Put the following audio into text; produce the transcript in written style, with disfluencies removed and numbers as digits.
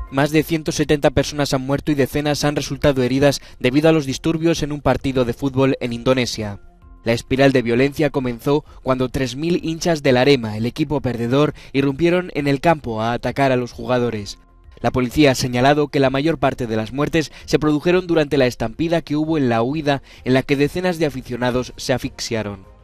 Más de 170 personas han muerto y decenas han resultado heridas debido a los disturbios en un partido de fútbol en Indonesia. La espiral de violencia comenzó cuando 3.000 hinchas del Arema, el equipo perdedor, irrumpieron en el campo a atacar a los jugadores. La policía ha señalado que la mayor parte de las muertes se produjeron durante la estampida que hubo en la huida, en la que decenas de aficionados se asfixiaron.